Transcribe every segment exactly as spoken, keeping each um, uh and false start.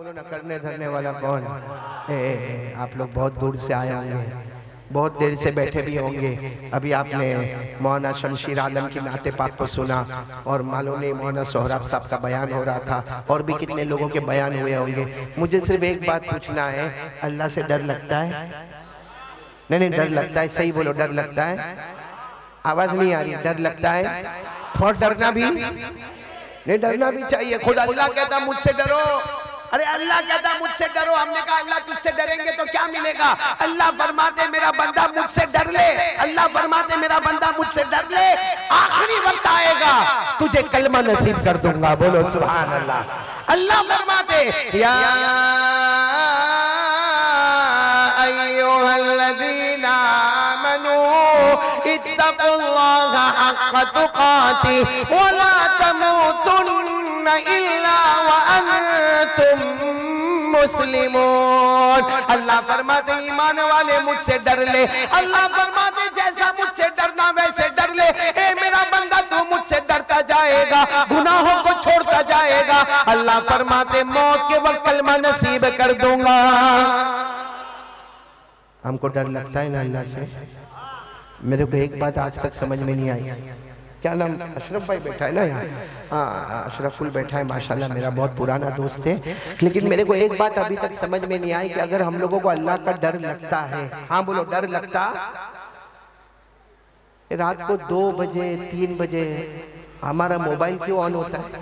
बोलो ना, करने धरने वाला कौन? ए, ए, आप लोग बहुत दूर से आए होंगे, बहुत देर से बैठे भी होंगे। अभी आपने मौलाना शमशीर आलम की नाते पाक को सुना और मालूम नहीं मौलाना सोहराब साहब का बयान हो रहा था और भी कितने लोगों के बयान हुए होंगे। मुझे सिर्फ एक बात पूछना है, अल्लाह से डर लगता है? नहीं नहीं डर लगता है, सही बोलो, डर लगता है? आवाज नहीं आ रही, डर लगता है? और डरना भी नहीं, डरना भी चाहिए। खुद अल्लाह कहता मुझसे डरो, अरे अल्लाह कहता मुझसे डरो। हमने कहा अल्लाह तुझसे डरेंगे तो क्या मिलेगा? अल्लाह फरमाते मेरा बंदा मुझसे डर ले, अल्लाह फरमाते मेरा बंदा मुझसे डर ले, आखिरी वक्त आएगा तुझे कलमा नसीब कर दूंगा। बोलो सुभान अल्लाह। अल्लाह फरमाते या अय्युहल्लज़ीना आमनू इत्तक़ुल्लाहा हक़्क़ तुक़ातिह व ला तमूतुन्ना इल्ला व अंतुम मुस्लिमून। अल्लाह फरमाते ईमान वाले मुझसे डर ले। अल्लाह फरमाते जैसा मुझसे डरना वैसे डर ले। ए मेरा बंदा तू मुझसे डरता जाएगा, गुनाहों को छोड़ता जाएगा, अल्लाह फरमाते मौत के वक्त कलमा नसीब कर दूंगा। हमको डर लगता है ना अल्लाह से? मेरे को एक बात आज तक समझ में नहीं आई। क्या नाम? अशरफ भाई बैठा है ना यहाँ? हाँ अशरफुल बैठा है, माशाल्लाह मेरा बहुत पुराना दोस्त है। लेकिन मेरे को एक बात अभी तक समझ में नहीं आई कि अगर हम लोगों को अल्लाह का डर लगता है, हाँ बोलो डर लगता, रात को दो बजे तीन बजे हमारा मोबाइल क्यों ऑन होता है?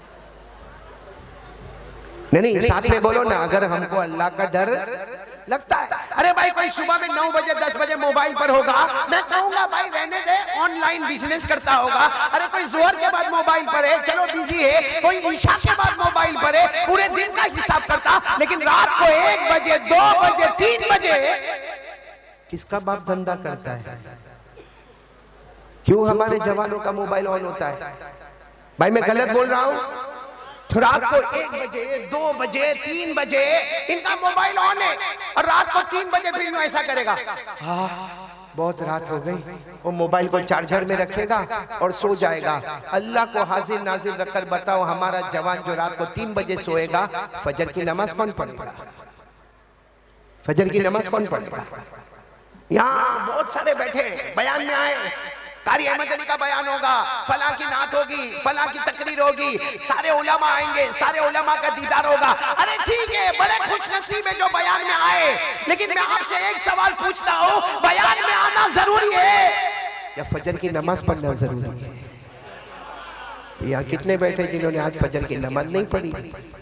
नहीं नहीं साथ में बोलो ना, अगर हमको अल्लाह का डर लगता है। अरे भाई कोई सुबह में नौ बजे दस बजे मोबाइल पर होगा, मैं कहूंगा भाई रहने दे, ऑनलाइन बिजनेस करता होगा। अरे कोई जोहर के बाद मोबाइल पर है, चलो बिजी है, कोई ईशा के बाद मोबाइल पर है, पूरे दिन का हिसाब करता। लेकिन रात को एक बजे दो बजे तीन बजे किसका बाप धंधा करता है? क्यों हमारे जवानों का मोबाइल ऑन होता है? भाई मैं गलत बोल रहा हूँ? रात को एक बजे दो बजे तीन बजे इनका मोबाइल ऑन है और रात को तीन बजे फिर ऐसा करेगा, हाँ बहुत रात हो गई, वो मोबाइल को चार्जर में रखेगा और सो जाएगा। अल्लाह को हाजिर नाजिर रखकर बताओ, हमारा जवान जो रात को तीन बजे सोएगा, फजर की नमाज कौन पढ़ेगा? फजर की नमाज कौन पढ़ेगा? यहाँ बहुत सारे बैठे बयान में आए, कारी अहमद अली का बयान होगा, फला की नात होगी, फला की तकरीर होगी, सारे उलमा आएंगे, सारे उलमा का दीदार होगा। अरे ठीक है, बड़े खुश नसीब है जो बयान में आए, लेकिन मैं आपसे एक सवाल पूछता हूँ, बयान में आना जरूरी है या फजर की नमाज पढ़ना जरूरी है? यहाँ कितने बैठे जिन्होंने आज फजर की नमाज नहीं पढ़ी?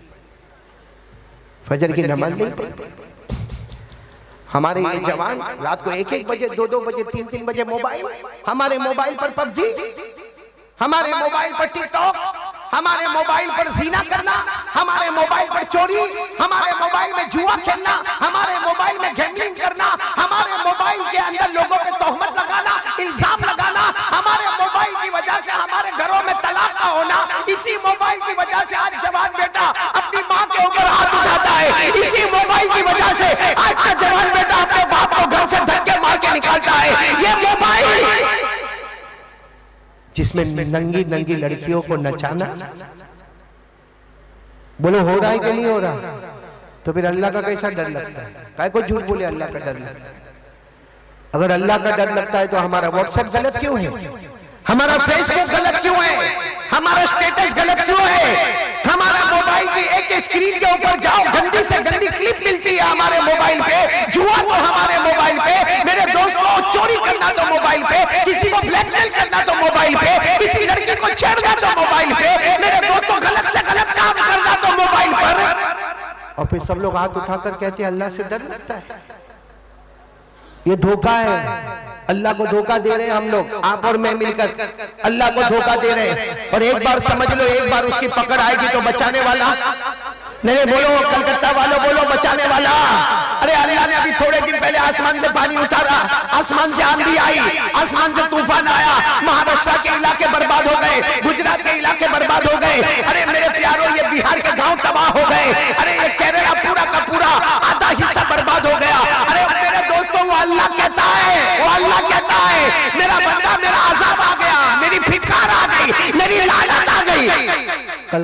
फजर की नमाज नहीं पढ़ी। हमारे ये जवान रात को एक एक बजे दो दो बजे तीन तीन बजे मोबाइल, हमारे मोबाइल पर पबजी, हमारे मोबाइल पर टिकटॉक, हमारे मोबाइल पर जीना करना, हमारे मोबाइल पर चोरी, हमारे मोबाइल में जुआ खेलना, हमारे मोबाइल में गैम्बलिंग करना, हमारे मोबाइल के अंदर लोगों पे तोहमत लगाना, इल्जाम लगाना, हमारे मोबाइल की वजह से हमारे घरों में तलाक का होना, इसी मोबाइल की वजह से आज जवान बेटा अपनी माँ के ऊपर हाथ उठाता है, इसी मोबाइल की वजह से आज का जवान बेटा अपने बाप को घर से धक्के मार के निकालता है। ये मोबाइल जिसमें नंगी नंगी लड़कियों को नचाना, बोलो हो रहा है कि नहीं हो रहा? तो फिर अल्लाह का कैसा डर लगता है? काय को झूठ बोले अल्लाह का डर लगता है? अगर अल्लाह का डर लगता है तो हमारा व्हाट्सएप गलत क्यों है? हमारा फेसबुक गलत क्यों है? हमारा स्टेटस गलत क्यों है? हमारा मोबाइल की एक स्क्रीन के ऊपर जाओ, गंदी से गंदी क्लिप मिलती है हमारे मोबाइल पे, जुआ तो हमारे मोबाइल पे, मेरे दोस्तों चोरी करना तो मोबाइल पे, किसी को ब्लैकमेल करना तो मोबाइल पे, किसी लड़की को छेड़ना तो मोबाइल पे, मेरे दोस्तों गलत से गलत काम करना तो मोबाइल पर। और फिर सब लोग हाथ उठाकर कहते हैं अल्लाह से डर लगता है। ये धोखा है, अल्लाह को धोखा दे रहे हैं हम लोग, आप और मैं मिलकर अल्लाह को धोखा दे रहे हैं। और एक बार समझ लो, एक बार उसकी पकड़ आएगी तो बचाने वाला नहीं, बोलो कलकत्ता वालों बोलो बचाने वाला। अरे अल्लाह ने अभी थोड़े दिन पहले आसमान से पानी उतारा, आसमान से आंधी आई, आसमान से तूफान आया, महाराष्ट्र के इलाके बर्बाद हो गए, गुजरात के इलाके बर्बाद हो गए। अरे मेरे प्यारों ये बिहार के गांव तबाह हो गए, अरे ये केरला पूरा का पूरा आधा हिस्सा बर्बाद हो गया। अरे मेरे दोस्तों वो अल्लाह कहता है, वो अल्लाह कहता है मेरा बंदा, मेरा अज़ाब आ गया, मेरी फिटकार आ गई, मेरी लानत आ गई। कल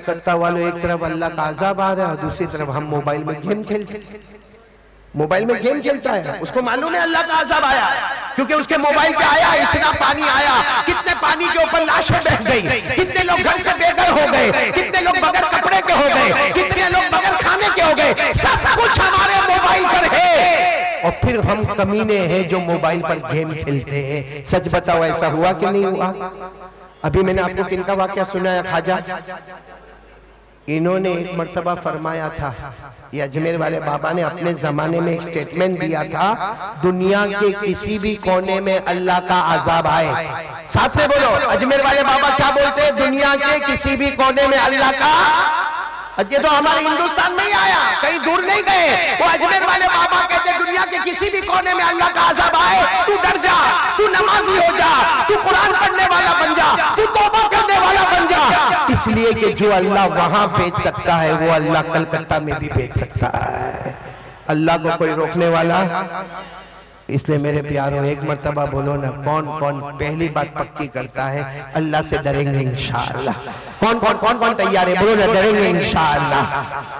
कलकत्ता वालों, एक तरफ अल्लाह का अजाब आ रहा है और दूसरी तरफ हम मोबाइल में गेम खेलते, मोबाइल में गेम खेलता है, उसको मालूम है अल्लाह का अजाब आया, क्योंकि उसके मोबाइल पे आया इतना पानी आया, कितने पानी के ऊपर लाशें बह गई, कितने लोग घर से बेघर हो गए, कितने लोग बगैर कपड़े के हो गए, कितने लोग बगैर खाने के हो गए, सब कुछ हमारे मोबाइल पर है। और फिर हम कमीने हैं जो मोबाइल पर गेम खेलते हैं। सच बताओ, ऐसा हुआ कि नहीं हुआ? अभी मैंने आपको किनका वाकया सुनाया? ख्वाजा, इन्होंने एक मर्तबा फरमाया था, ये अजमेर वाले बाबा ने अपने जमाने में एक स्टेटमेंट दिया था, दुनिया के किसी भी कोने में अल्लाह का अजाब आए, साथ में बोलो, अजमेर वाले बाबा क्या बोलते हैं? दुनिया के किसी भी कोने में अल्लाह का, ये तो हमारे हिंदुस्तान में ही आया, कहीं दूर नहीं गए। वो अजमेर वाले बाबा कहते हैं दुनिया के किसी भी कोने में अल्लाह का अज़ाब आए, तू डर जा, तू नमाजी हो जा, तू कुरान पढ़ने वाला बन जा, तू तौबा करने वाला बन जा, इसलिए कि जो अल्लाह वहां भेज सकता है वो अल्लाह कलकत्ता में भी भेज सकता है। अल्लाह को कोई रोकने वाला? इसलिए मेरे प्यारों, एक मर्तबा बोलो ना, कौन कौन पहली बात पक्की करता है, अल्लाह से डरेंगे इंशाअल्लाह? कौन कौन कौन कौन तैयार है? बोलो ना, डरेंगे इंशाअल्लाह।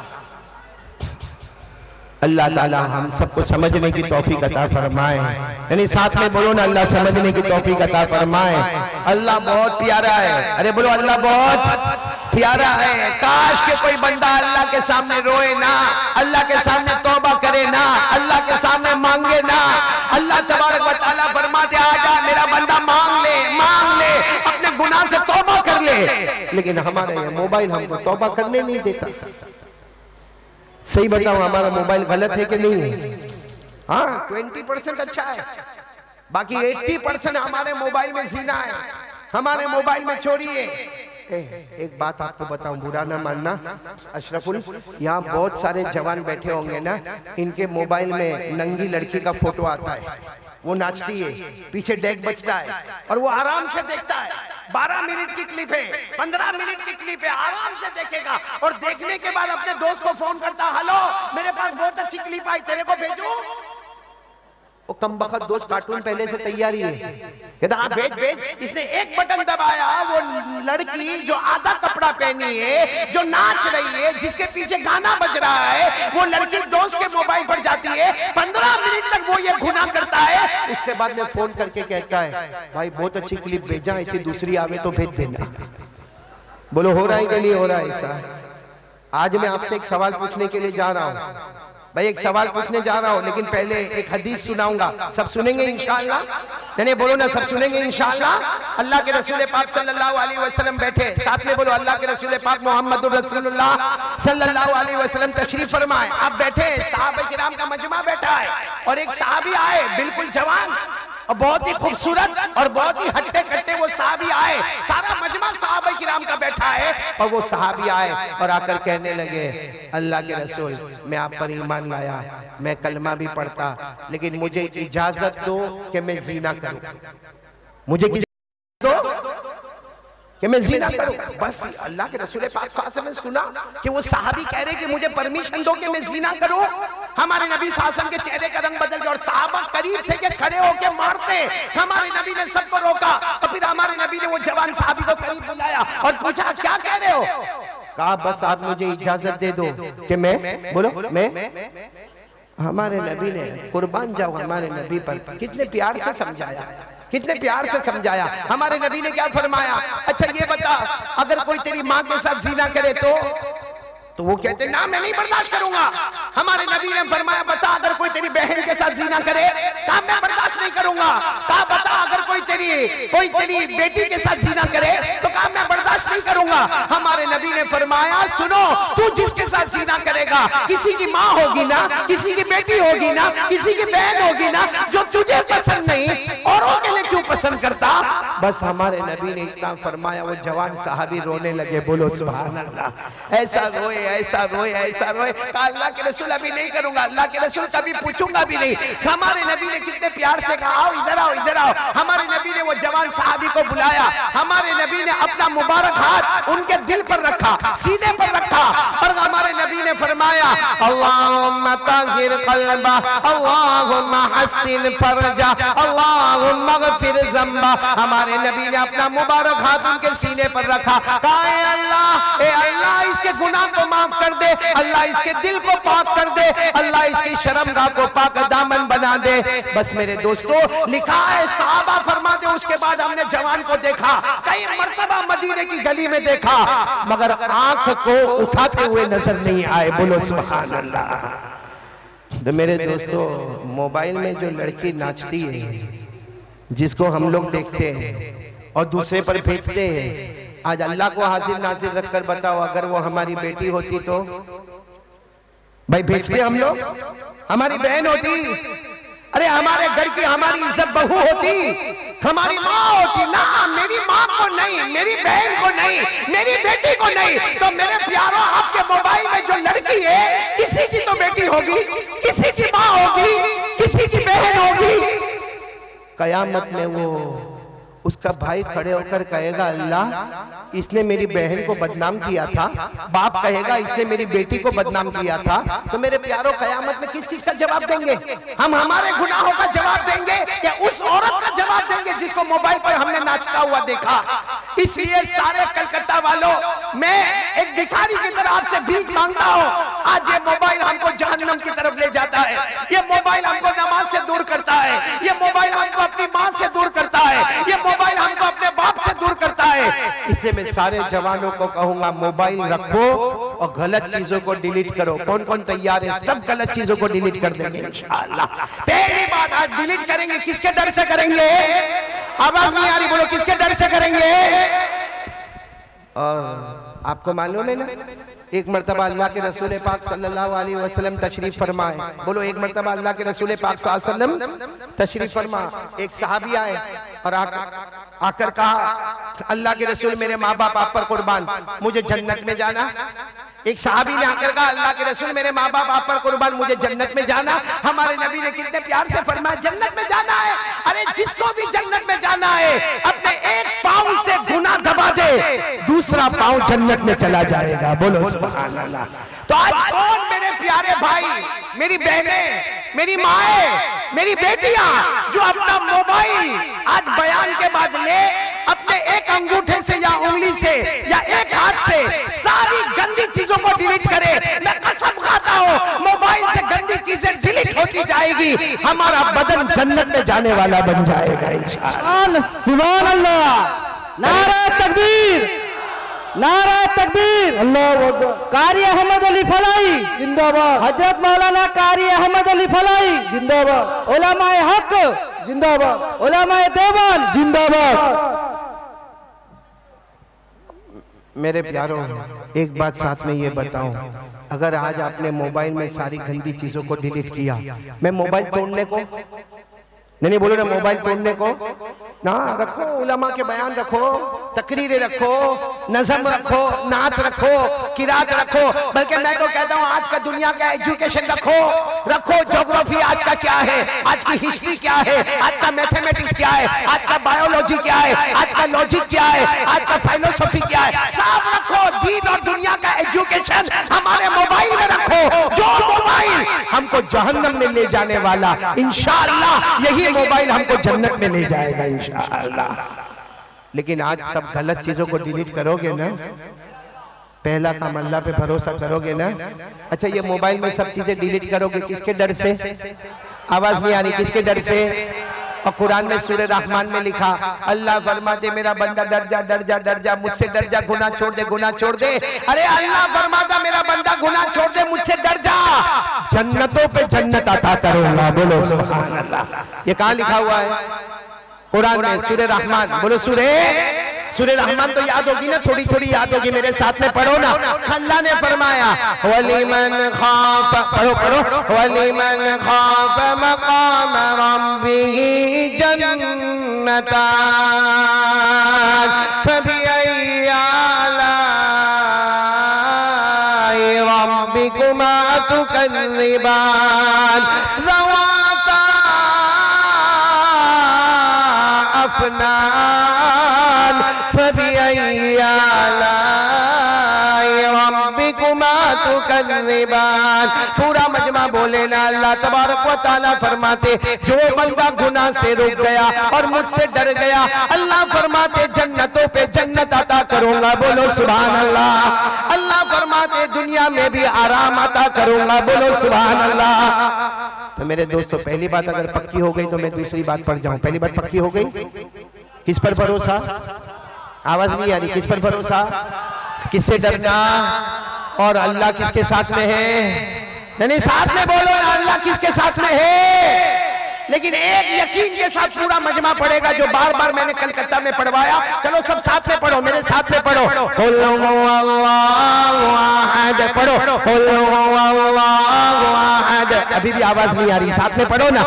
अल्लाह ताला हम सबको समझने की तौफीक अता फरमाए, यानी साथ में बोलो ना, अल्लाह समझने की तौफीक अता फरमाए। अल्लाह बहुत प्यारा है, अरे बोलो अल्लाह बहुत प्यारा है। काश के कोई बंदा अल्लाह के सामने रोए ना, अल्लाह के सामने तौबा करे ना, अल्लाह के सामने मांगे ना। अल्लाह तबारक व तआला फरमाते, आजा मेरा बंदा मांग ले, मांग ले, अपने गुनाह से तौबा कर ले। लेकिन हमारा ये मोबाइल हमको तौबा करने नहीं देता। सही बताओ, हमारा मोबाइल गलत है कि नहीं है? हाँ, ट्वेंटी परसेंट अच्छा है, बाकी एट्टी परसेंट हमारे मोबाइल में जीना है, हमारे मोबाइल में चोरी है। ए, एक बात आपको बताऊं, बुरा ना मानना अशरफुल, यहाँ बहुत सारे जवान बैठे होंगे ना, इनके मोबाइल में नंगी लड़की का फोटो आता है, वो नाचती है, पीछे डेक बजता है और वो आराम से देखता है। बारह मिनट की क्लिप है, पंद्रह मिनट की क्लिप है, आराम से देखेगा और देखने के बाद अपने दोस्त को फोन करता, हेलो मेरे पास बहुत अच्छी क्लिप आई, तेरे को भेजूं? वो कमबख्त दोस्त कार्टून पहले से तैयारी है, कहता हाँ भेज भेज। इसने एक बटन दबाया, वो लड़की जो आधा कपड़ा पहनी है, जो नाच रही है, जिसके पीछे गाना बज रहा है, वो लड़की दोस्त के मोबाइल पर जाती है, पंद्रह मिनट तक वो ये गुनाह करता है। उसके बाद में फोन करके कहता है, भाई बहुत अच्छी क्लिप भेजा, ऐसी दूसरी आवे तो भेज देना। बोलो हो रहा है कि नहीं हो रहा है ऐसा? आज मैं आपसे एक सवाल पूछने के लिए जा रहा हूँ भाई, एक सवाल पूछने जा रहा हूं, लेकिन पहले एक हदीस सुनाऊंगा। सब सुनेंगे इंशाअल्लाह? नहीं बोलो ना, सब सुनेंगे इंशाअल्लाह? अल्लाह के रसूल पाक सल्लल्लाहु अलैहि वसल्लम बैठे, साथ में बोलो अल्लाह के रसूल पाक मोहम्मद रसूलुल्लाह सल्लल्लाहु अलैहि वसल्लम तशरीफ फरमाए। आप बैठे, सहाबा किराम का मजमा बैठा है और एक सहाबी आए, बिल्कुल जवान और बहुत ही खूबसूरत और बहुत ही हट्टे कट्टे वो सहाबी आए, सारा मजमा सहाबा किराम का बैठा है और वो सहाबी आए और आकर कहने लगे, अल्लाह के रसूल मैं आप पर ईमान लाया, मैं कलमा भी पढ़ता, लेकिन मुझे इजाजत दो कि मैं जीना करूं, मुझे दो कि मैं जीना करूं। बस अल्लाह के रसूल पाक सल्लल्लाहु अलैहि वसल्लम ने सुना कि वो सहाबी कह रहे कि मुझे परमिशन दो कि मैं जीना करूं। हमारे नबी सल्लल्लाहु अलैहि वसल्लम के चेहरे का रंग बदल गया और सहाबा करीब थे कि खड़े होकर मारते। हमारे नबी ने सबको रोका और फिर हमारे नबी ने वो जवान सहाबी को करीब बुलाया और पूछा क्या कह रहे हो? कहा बस आप मुझे इजाजत दे दो कि मैं बोलो मैं हमारे नबी ने कुर्बान जाओ हमारे नबी पर, कितने प्यार से समझाया, कितने प्यार से समझाया। हमारे नबी ने क्या फरमाया, अच्छा ये बता अगर कोई तेरी माँ के साथ जीना करे तो तो वो कहते ना मैं नहीं बर्दाश्त करूंगा। हमारे नबी ने फरमाया बता अगर कोई तेरी बहन के साथ जीना करे, कहा मैं बर्दाश्त नहीं करूंगा। कहा बता अगर कोई तेरी कोई तेरी बेटी के साथ जीना करे, तो कहा मैं बर्दाश्त नहीं करूंगा। हमारे नबी ने फरमाया सुनो, तू जिसके साथ जीना करेगा, किसी की माँ होगी ना, किसी की बेटी होगी ना, किसी की बहन होगी ना, जो तुझे पसंद नहीं औरों के लिए क्यों पसंद करता। बस हमारे नबी ने इतना फरमाया, वो जवान साहबी रोने लगे, बोलो सुभान अल्लाह। ऐसा रोए ऐसा रोए ऐसा रोए, कहा अल्लाह के रसूल अभी नहीं करूंगा, अल्लाह के रसूल कभी पूछूंगा भी नहीं। हमारे नबी ने कितने प्यार से कहा आओ इधर आओ इधर आओ। हमारे नबी ने वो जवान साहबी को बुलाया, हमारे नबी ने अपना मुबारक हाथ उनके दिल पर रखा, सीने पर रखा और हमारे नबी ने फरमाया अल्लाहुम्मा ताहिर क़ल्बा, अल्लाहुम्मा हस्सिन फरजा, अल्लाहुम्मा गफिर ज़ंबा। हमारे नबी ने अपना मुबारक हाथ उनके सीने पर रखा, कहा अल्लाह ए अल्लाह इसके गुनाह को माफ कर दे, अल्लाह इसके दिल को पाक कर दे, अल्लाह इसकी शर्मगाह को पाक दामन बना दे। बस मेरे दोस्तों, लिखा है सहाबा फरमाते उसके बाद हमने जवान को देखा, कई मर्तबा मदीने की गली में देखा, मगर आंख को उठाते हुए नजर नहीं आए। बोलो सुभान अल्लाह। तो मेरे दोस्तों, मोबाइल में जो लड़की नाचती है, जिसको हम लोग देखते हैं और दूसरे पर भेजते हैं, आज अल्लाह को हाजिर नाजिर रखकर बताओ, अगर वो हमारी बेटी होती तो भाई भेजते हम लोग, हमारी बहन होती, अरे हमारे घर की हमारी इज्जत बहू होती, हमारी माँ होती ना, मेरी माँ को नहीं, मेरी बहन को नहीं, मेरी बेटी को नहीं। तो मेरे प्यारों, आपके मोबाइल में जो लड़की है, किसी की तो बेटी होगी, किसी की माँ होगी, किसी की बहन होगी। कयामत में वो उसका भाई खड़े होकर कहेगा, अल्लाह इसने मेरी बहन को बदनाम किया था, बाप कहेगा इसने मेरी बेटी को बदनाम किया था। तो मेरे प्यारों, कयामत में किस किस का जवाब देंगे? हम हमारे गुनाहों का जवाब देंगे या उस औरत का जवाब देंगे जिसको मोबाइल पर हमने नाचता हुआ देखा? इसलिए सारे कलकत्ता वालों, मैं एक भिखारी की तरह आपसे भीख मांगता हूँ। आज ये मोबाइल हमको जहन्नम की तरफ ले जाता है, ये मोबाइल हमको नमाज से दूर करता है, ये मोबाइल हमको अपनी माँ से दूर करता है, ये मोबाइल हमको अपने बाप से दूर करता है। इसलिए मैं सारे जवानों को कहूंगा, मोबाइल रखो और गलत चीजों को डिलीट करो। कौन कौन तैयार है? सब गलत चीजों को डिलीट कर देंगे इंशाअल्लाह। पहली बात, आज डिलीट करेंगे, किसके डर से करेंगे? आवाज नहीं आ रही, बोलो किसके डर से करेंगे? और आपको मालूम है ना, एक मर्तबा अल्लाह के रसूल पाक सल्लल्लाहु अलैहि वसल्लम तशरीफ फरमाए। बोलो, एक मर्तबा अल्लाह के रसूल पाक सल्लल्लाहु अलैहि वसल्लम तशरीफ फरमा। एक सहाबी आए और आकर आकर कहा, अल्लाह के रसूल मेरे माँ बाप आप पर कुर्बान, मुझे जन्नत में जाना। एक सहाबी ने आकर कहा, अल्लाह के रसूल मेरे माँ बाप आप पर कुर्बान, मुझे जन्नत में जाना। हमारे नबी ने कितने प्यार से फरमाया, जन्नत में जाना है। अरे जिसको भी जन्नत में जाना है, अपने एक पाँव से गुनाह दबा दे, दूसरा पाँव जन्नत में चला जाएगा। बोलो सुभान अल्लाह। तो आज कौन मेरे प्यारे भाई, मेरी बहनें, मेरी माएं, मेरी बेटियां, जो अपना मोबाइल आज बयान के बाद ले अपने एक अंगूठे से या उंगली से या एक हाथ से सारी गंदी चीजों को डिलीट करे। मैं कसम खाता हूँ, मोबाइल से गंदी चीजें डिलीट होती जाएगी, हमारा बदन जन्नत में जाने वाला बन जाएगा इंशाअल्लाह। सुभान अल्लाह, नारा तकबीर, नारा तकबीर, अल्लाहू अकबर। कारी अहमद अली फलाई जिंदाबाद, हजरत मौलाना कारी अहमद अली फलाई जिंदाबाद, उलमाए हक जिंदाबाद, उलमाए देवान जिंदाबाद। मेरे प्यारों, एक बात साथ में ये बताऊं, अगर आज आपने मोबाइल में सारी गंदी चीजों को डिलीट किया, मैं मोबाइल तोड़ने को नहीं नहीं बोलो ना, मोबाइल तोड़ने को ना रखो, उलमा के बयान रखो, तकरीरें रखो, नज़म रखो, नात रखो, किरात रखो, बल्कि मैं तो कहता हूँ आज का दुनिया का एजुकेशन रखो, रखो ज्योग्राफी आज का क्या है, आज की हिस्ट्री क्या है, आज का मैथमेटिक्स क्या है, आज का बायोलॉजी क्या है, आज का लॉजिक क्या है, आज का फिलोसफी क्या है, सब रखो। दीन और दुनिया का एजुकेशन हमारे मोबाइल में रखो, जो मोबाइल हमको जहन्नम में ले जाने वाला, इंशाअल्लाह यही मोबाइल हमको जन्नत में ले जाएगा इंशाअल्लाह। लेकिन आज सब गलत चीजों को डिलीट करोगे ना, पहला काम अल्लाह पे भरोसा करोगे ना। अच्छा, ये मोबाइल में सब चीजें डिलीट करोगे किसके डर से? आवाज नहीं आ रही, किसके डर से? और कुरान में सूरह रहमान में लिखा, अल्लाह फरमाते मेरा बंदा डर जा, डर जा, डर जा, मुझसे डर जा, गुनाह छोड़ दे, गुनाह छोड़ दे। अरे अल्लाह फरमाता मेरा बंदा गुनाह छोड़ दे, मुझसे डर जा, जन्नतों पे जन्नत अता करूंगा। बोलो सुभान अल्लाह। ये कहाँ लिखा हुआ है? कुरान में सूरह रहमान। बोलो सूरह सूरह रहमान तो याद होगी ना, थोड़ी थोड़ी याद होगी, मेरे साथ में पढ़ो ना। अल्लाह ने फरमाया, वलिमन खाफ, पढ़ो पढ़ो, वलिमन खाफ मकाम रब्बिही जन्नतान फबिअय्यि आलाइ रब्बिकुमा तुकज़्ज़िबान ज़वाता अफ़नान फबिअय्यि आलाइ रब्बिकुमा तुकज़्ज़िबान। पूरा मजमा बोले ना अल्लाह तबारक व तआला फरमाते जो बंदा गुनाह से रुक गया और मुझसे डर गया, अल्लाह फरमाते जन्नतों पे जन्नत अता करूंगा। बोलो सुभान अल्लाह। अल्लाह फरमाते दुनिया में भी आराम अता करूंगा। बोलो सुभान अल्लाह। तो मेरे दोस्तों, पहली बात अगर पक्की हो गई तो मैं दूसरी बात पर जाऊं। पहली बात पक्की हो गई, किस पर भरोसा? आवाज नहीं आ रही। किस पर भरोसा? किससे डरना? और अल्लाह किसके साथ में है? नहीं नहीं, साथ में बोलो ना, अल्लाह किसके साथ में है? लेकिन एक यकीन के साथ पूरा मजमा पढ़ेगा जो बार बार मैंने कलकत्ता में पढ़वाया। चलो सब साथ में पढ़ो, मेरे साथ में पढ़ो। पढ़ो अभी भी आवाज नहीं आ रही, साथ में पढ़ो ना।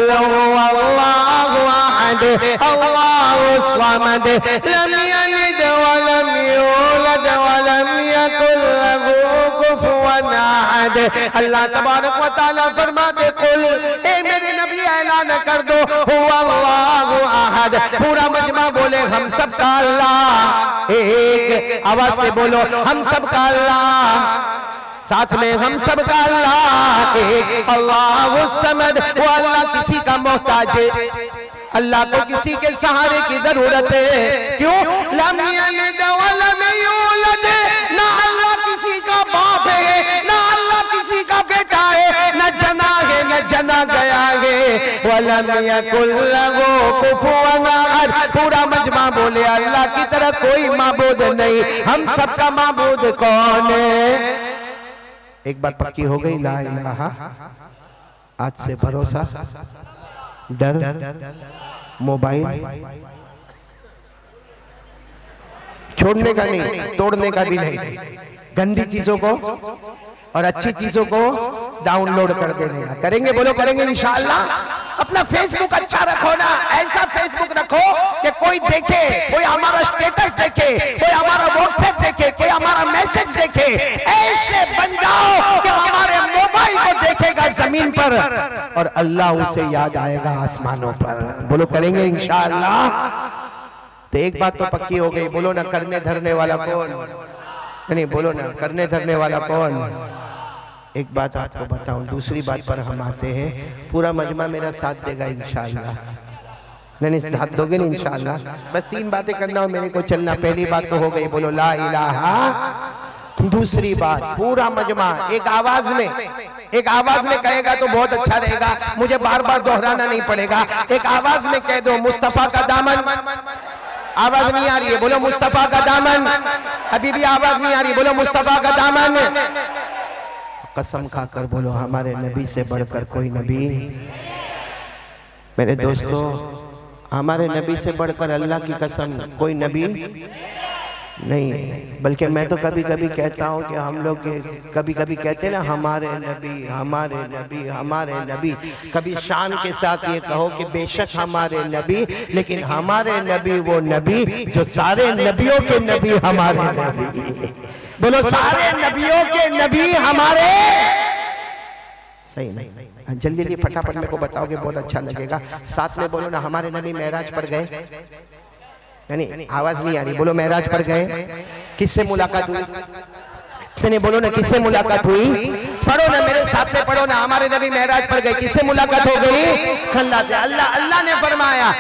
अल्लाह तबारक व तआला फरमाते कुल, ए मेरे नबी ऐलान कर दो हुवा अल्लाहु अहद। पूरा मजमा बोले हम सब का अल्लाह। एक आवाज से बोलो हम सब का अल्लाह। साथ में हम सब का अल्लाह एक। अल्लाहु समद, वो अल्लाह किसी का मोहताज है, अल्लाह को किसी के सहारे की जरूरत है। क्यों? लम यलिद व लम यूलद, ना अल्लाह किसी का बाप है, ना अल्लाह किसी का बेटा है, न जना है न जना गया है। वलम यकुल लहू कुफुवन अहद। पूरा मजमा बोले अल्लाह की तरह कोई माबूद नहीं। हम सबका माबूद कौन है? एक बात पक्की हो गई, ला इलाहा। आज से भरोसा, डर, मोबाइल छोड़ने का नहीं, तोड़ने का भी नहीं। गंदी चीजों को और अच्छी चीजों को डाउनलोड कर देने का करेंगे। बोलो करेंगे इंशाअल्लाह। अपना फेसबुक अच्छा रखो ना, ऐसा फेसबुक रखो कि कोई देखे, कोई हमारा स्टेटस देखे, कोई हमारा व्हाट्सएप देखे, कोई हमारा मैसेज देखे। ऐसे बन जाओ कि हमारे मोबाइल को देखेगा जमीन पर और अल्लाह उसे याद आएगा आसमानों पर। बोलो करेंगे इंशाअल्लाह। तो एक बात तो पक्की हो गई। बोलो ना करने धरने वाला कौन? नहीं बोलो ना करने धरने वाला कौन? एक बात आपको बताऊं, दूसरी बात पर हम आते हैं। पूरा मजमा मेरा साथ देगा इंशाअल्लाह। नहीं नहीं, साथ दोगे नहीं इंशाअल्लाह? बस तीन बातें करना और मेरे को चलना। पहली बात तो हो गई, बोलो ला इलाहा। दूसरी बात, पूरा मजमा एक आवाज में, एक आवाज में कहेगा तो बहुत अच्छा रहेगा, मुझे बार बार दोहराना नहीं पड़ेगा। एक आवाज में कह दो मुस्तफा का दामन। आवाज नहीं आ रही है, बोलो मुस्तफा का दामन। अभी भी आवाज नहीं आ रही, बोलो मुस्तफा का दामन। कसम खाकर बोलो हमारे नबी से बढ़कर कोई नबी। मेरे दोस्तों, हमारे नबी से बढ़कर अल्लाह की कसम कोई नबी नहीं है। बल्कि मैं तो कभी कभी कहता हूँ कि हम लोग कभी कभी कहते हैं ना हमारे नबी हमारे नबी हमारे नबी। कभी शान के साथ ये कहो कि बेशक हमारे नबी, लेकिन हमारे नबी वो नबी जो सारे नबियों के नबी हमारे नबी। बोलो सारे नबियों के नबी हमारे। सही नहीं, जल्दी जल्दी फटाफट मेरे को बताओगे बहुत अच्छा लगेगा। साथ में बोलो ना हमारे नबी मेराज पर गए। नहीं आवाज नहीं आ रही, बोलो मेराज पर गए। किससे मुलाकात हुई? नहीं बोलो ना किससे मुलाकात हुई? पढ़ो ना मेरे साथ में पढ़ो ना। हमारे नबी मेराज पर गए, किससे मुलाकात हो गई? अल्लाह से। अल्लाह अल्लाह ने फरमाया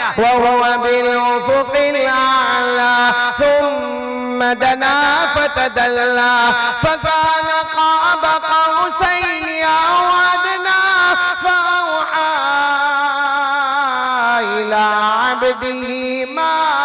दना फतदल्ला फकान क़ाब क़ौसैन अव अदना फअौहा इला अब्दिही मा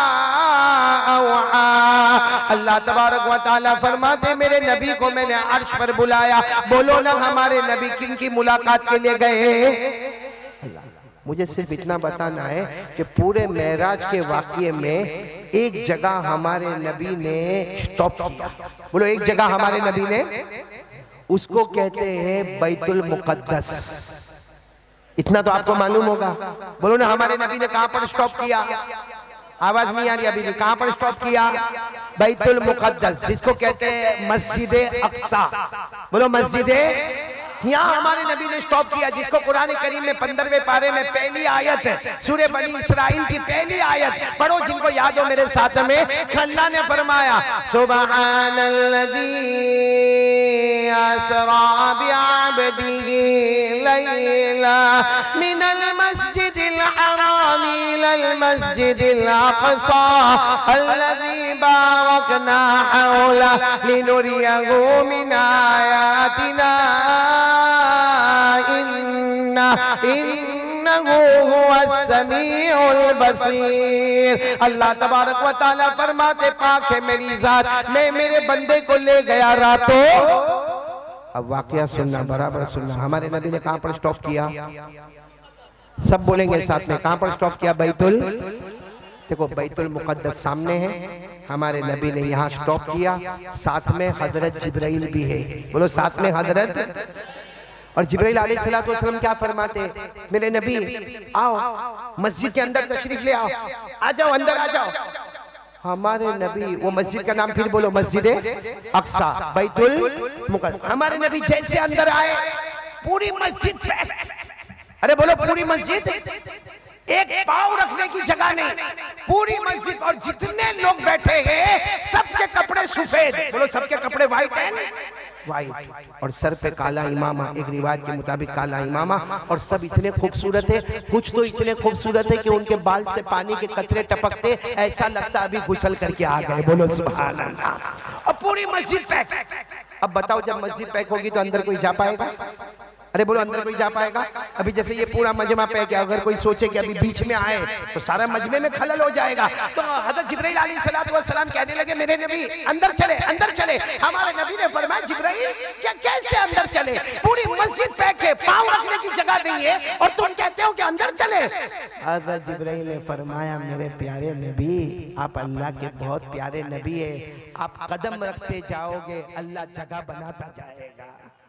औहा। अल्लाह तबारक व तआला फरमाते मेरे नबी को मैंने अर्श पर बुलाया। बोलो ना हमारे नबी किन की मुलाकात के लिए गए? मुझे सिर्फ इतना बताना है कि पूरे मेराज के वाक़ये में एक जगह हमारे नबी ने स्टॉप किया। बोलो एक जगह हमारे नबी ने, उसको कहते हैं बैतुल मुक़द्दस। इतना तो आपको मालूम होगा। बोलो ना हमारे नबी ने कहां पर स्टॉप किया? आवाज नहीं आ रही अभी भी। कहां पर स्टॉप किया? बैतुल मुक़द्दस, जिसको कहते हैं मस्जिद अक्सा। बोलो मस्जिद। यहाँ हमारे नबी ने स्टॉप किया, जिसको कुरान करीम में पंद्रहवें पारे में पहली आयत है सूरह बनी इसराइल की पहली आयत पढ़ो, जिनको याद हो मेरे साथ में। अल्लाह ने फरमाया सुबहानल्लज़ी असरा बिअब्दिही लैला मिनल मस्जिदिल हराम इलल मस्जिदिल अक़सा अल्लज़ी बारकना हौला लिनुरियहु मिन आयातिना इन्ना इन्नहु हुवस समीउल बसीर। अल्लाह तबारक व तआला फरमाते पाक है मेरी जात, मैं मेरे बंदे को ले गया रातों। अब वाकया सुनना, बराबर सुनना। हमारे नबी ने कहां पर स्टॉप किया? सब बोलेंगे साथ में, कहां पर स्टॉप किया? बैतुल, देखो बैतुल मुकद्दस सामने है, हमारे नबी ने यहाँ स्टॉप किया। साथ में हजरत जिब्राइल भी है, बोलो साथ में हजरत। और जिब्राइल अलैहिस्सलातु वस्सलाम क्या फरमाते? मेरे नबी आओ मस्जिद के अंदर तशरीफ ले आओ, आ जाओ अंदर आ जाओ। हमारे नबी, वो मस्जिद का नाम फिर बोलो, मस्जिद अक्सा बैतुल मुकद्दस। हमारे नबी जैसे अंदर आए पूरी मस्जिद पे, अरे बोलो पूरी मस्जिद, एक पाँव रखने की जगह नहीं, पूरी मस्जिद। और जितने लोग बैठे हैं सबके कपड़े सफेद, बोलो सबके कपड़े व्हाइट हैं, व्हाइट। और सर पे काला इमामा, एक रिवायत के मुताबिक काला इमामा। और सब इतने खूबसूरत है, कुछ तो इतने खूबसूरत है कि उनके बाल से पानी के कतरे टपकते, ऐसा लगता अभी गुसल करके आ गए, बोलो सुभान अल्लाह। और पूरी मस्जिद पैक। अब बताओ जब मस्जिद पैक होगी तो अंदर कोई जा पाएगा? अरे बोलो अंदर कोई जा पाएगा? अभी जैसे ये पूरा मजमा पैक है, अगर कोई सोचे कि अभी बीच में आए तो सारा मजमे में खलल हो जाएगा। तो हज़रत जिब्राइल अलैहिस्सलातु वस्सलाम कहने लगे मेरे नबी अंदर चले, अंदर चले। हमारे नबी ने फरमाया जिब्राइल क्या कैसे अंदर चले? पूरी मस्जिद पैक है, पाँव रखने की जगह नहीं है और तुम कहते हो कि अंदर चले। हज़रत जिब्राइल ने फरमाया मेरे प्यारे नबी, आप अल्लाह के बहुत प्यारे नबी है, आप कदम रखते जाओगे अल्लाह जगह बनाता जाएगा।